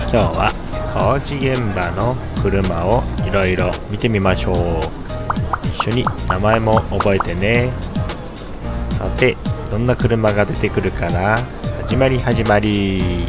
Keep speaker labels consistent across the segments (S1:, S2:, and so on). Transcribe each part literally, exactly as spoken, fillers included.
S1: 今日は工事現場の車をいろいろ見てみましょう。一緒に名前も覚えてね。さて、どんな車が出てくるかな。始まり始まり。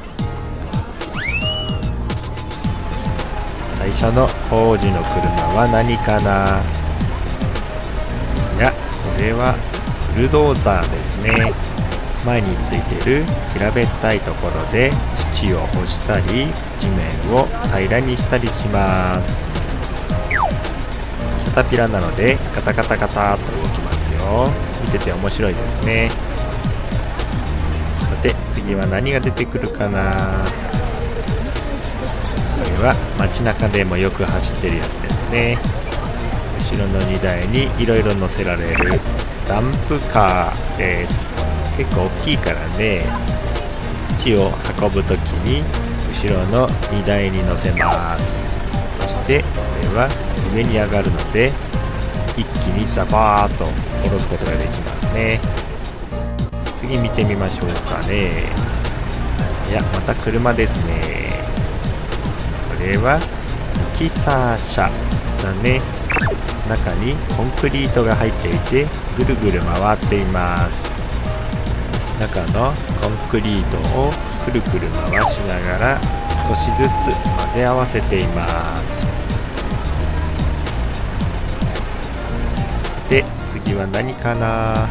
S1: 最初の工事の車は何かな。いや、これはブルドーザーですね。前についてる平べったいところで土を押したり地面を平らにしたりします。キャタピラなのでガタガタガタっと動きますよ。見てて面白いですね。さて次は何が出てくるかな。これは街中でもよく走ってるやつですね。後ろの荷台にいろいろ乗せられるダンプカーです。結構大きいからね、土を運ぶときに後ろの荷台に乗せます。そしてこれは上に上がるので一気にザバーッと下ろすことができますね。次見てみましょうかね。いや、また車ですね。これはミキサー車だね。中にコンクリートが入っていてぐるぐる回っています。中のコンクリートをくるくる回しながら少しずつ混ぜ合わせています。で、次は何かな。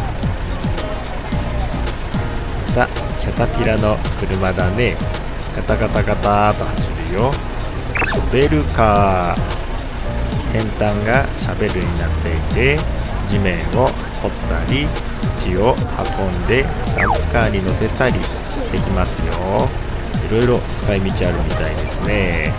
S1: またキャタピラの車だね。ガタガタガターと走るよ。ショベルカー。先端がシャベルになっていて地面を掘ったり土を運んでダンプカーに乗せたりできますよ。いろいろ使い道あるみたいですね。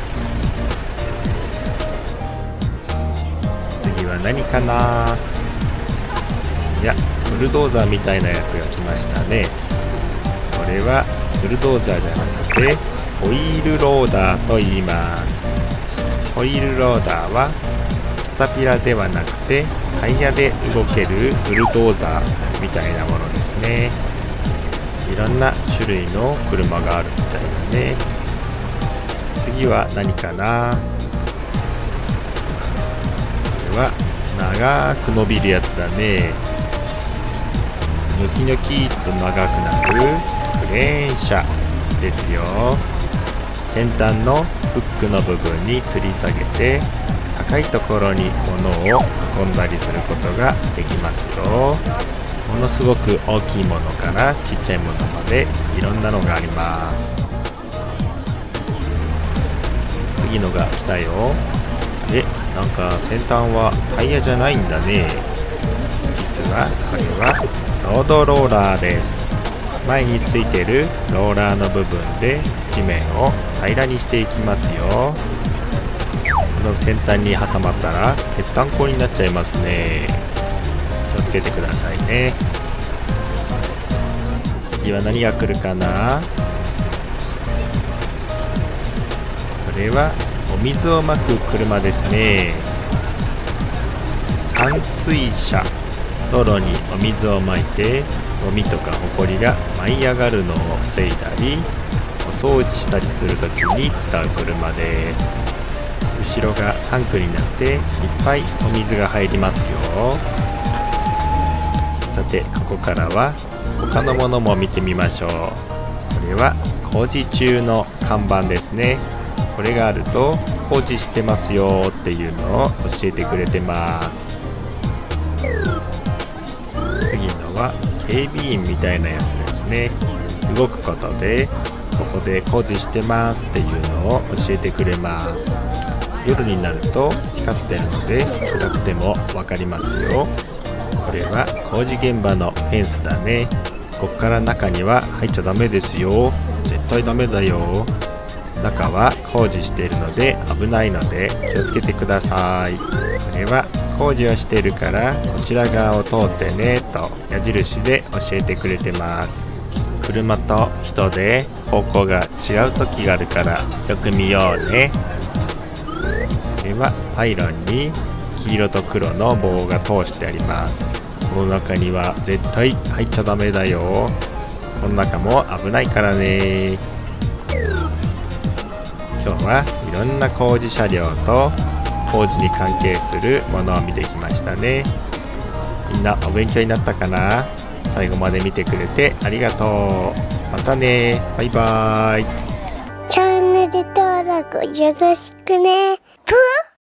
S1: 次は何かな。いや、ブルドーザーみたいなやつが来ましたね。これはブルドーザーじゃなくてホイールローダーと言います。ホイールローダーはキャタピラではなくてタイヤで動けるブルドーザーみたいなものですね。いろんな種類の車があるみたいだね。次は何かな。これは長く伸びるやつだね。ニョキニョキっと長くなるクレーン車ですよ。先端のフックの部分に吊り下げて高いところに物を運んだりすることができますよ。ものすごく大きいものからちっちゃいものまでいろんなのがあります。次のが来たよ。え、なんか先端はタイヤじゃないんだね。実はこれはロードローラーです。前についてるローラーの部分で地面を平らにしていきますよ。この先端に挟まったらぺったんこになっちゃいますね。気をつけてくださいね。次は何が来るかな。これはお水をまく車ですね。散水車。道路にお水をまいてゴミとかホコリが舞い上がるのを防いだりお掃除したりするときに使う車です。後ろがタンクになっていっぱいお水が入りますよ。さて、ここからは他のものも見てみましょう。これは工事中の看板ですね。これがあると工事してますよっていうのを教えてくれてます。次のは警備員みたいなやつですね。動くことでここで工事してますっていうのを教えてくれます。夜になると光ってるので暗くても分かりますよ。これは工事現場のフェンスだね。ここから中には入っちゃダメですよ。絶対ダメだよ。中は工事しているので危ないので気をつけてください。これは工事をしているからこちら側を通ってねと矢印で教えてくれてます。車と人で方向が違う時があるからよく見ようね。これはパイロンに黄色と黒の棒が通してあります。この中には絶対入っちゃダメだよ。この中も危ないからね。 今日はいろんな工事車両と工事に関係するものを見てきましたね。みんなお勉強になったかな？最後まで見てくれてありがとう。またね。バイバーイ。
S2: チャンネル登録よろしくね。ぷ